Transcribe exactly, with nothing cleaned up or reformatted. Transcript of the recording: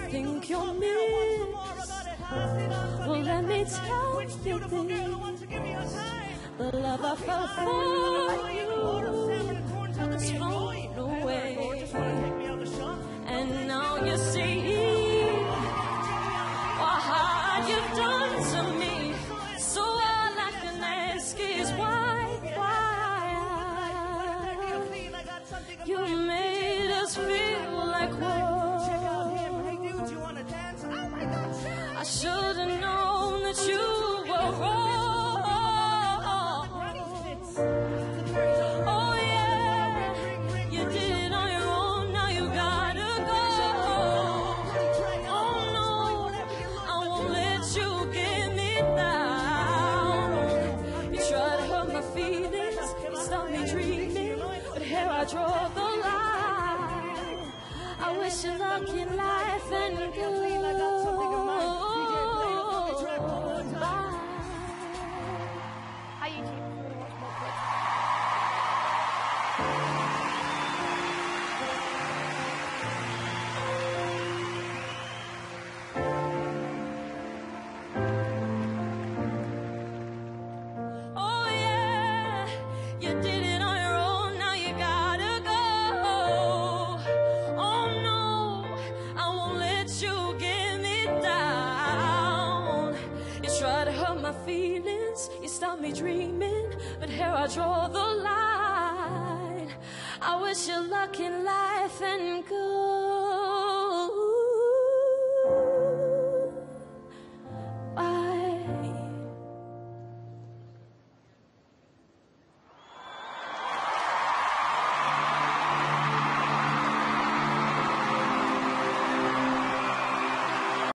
think you'll miss. Well, let me tell you this. The love I felt for you has flown away. And now you see what hard you've done to me. So all I can ask is why, why you made us feel like whoa. I should have known that you were wrong. Oh yeah, you did it on your own, now you gotta go. Oh no, I won't let you get me down. You try to hurt my feelings, you stop me dreaming, but here I draw the line. I wish you luck in life and good. Me dreaming, but here I draw the line. I wish you luck in life and good.